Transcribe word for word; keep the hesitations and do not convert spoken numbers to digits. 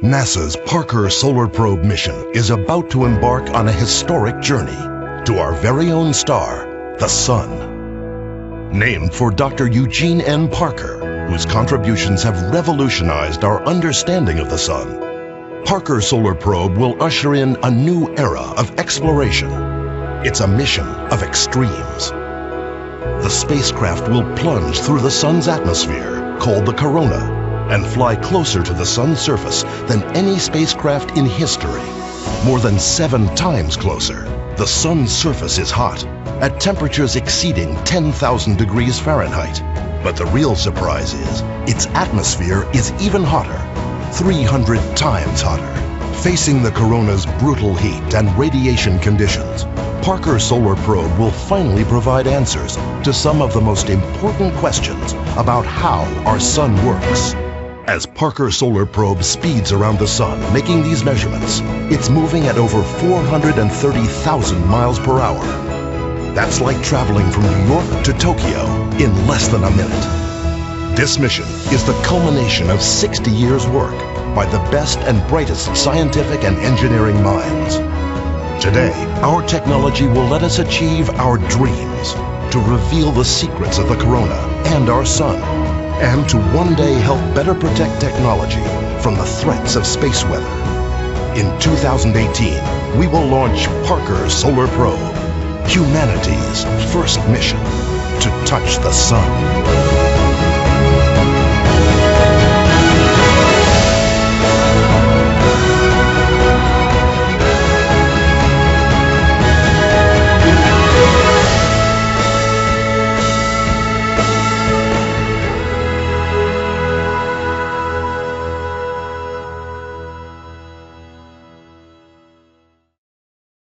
NASA's Parker Solar Probe mission is about to embark on a historic journey to our very own star, the Sun. Named for Doctor Eugene N. Parker, whose contributions have revolutionized our understanding of the Sun, Parker Solar Probe will usher in a new era of exploration. It's a mission of extremes. The spacecraft will plunge through the Sun's atmosphere, called the corona, and fly closer to the Sun's surface than any spacecraft in history. More than seven times closer. The Sun's surface is hot, at temperatures exceeding ten thousand degrees Fahrenheit. But the real surprise is, its atmosphere is even hotter, three hundred times hotter. Facing the corona's brutal heat and radiation conditions, Parker Solar Probe will finally provide answers to some of the most important questions about how our Sun works. As Parker Solar Probe speeds around the Sun making these measurements, it's moving at over four hundred thirty thousand miles per hour. That's like traveling from New York to Tokyo in less than a minute. This mission is the culmination of sixty years' work by the best and brightest scientific and engineering minds. Today, our technology will let us achieve our dreams, to reveal the secrets of the corona and our Sun, and to one day help better protect technology from the threats of space weather. In two thousand eighteen, we will launch Parker Solar Probe, humanity's first mission to touch the Sun.